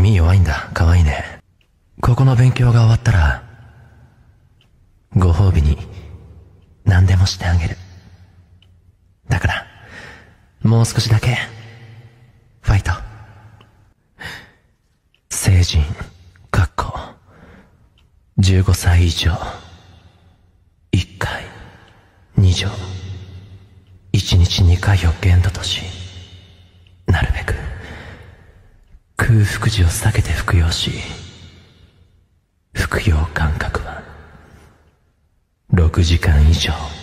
耳弱いんだ。かわいいね。ここの勉強が終わったら、ご褒美に何でもしてあげる。だから、もう少しだけ、ファイト。成人、15歳以上。1回、2錠。1日2回を限度とし、なるべく、空腹時を避けて服用し、服用間隔は、6時間以上。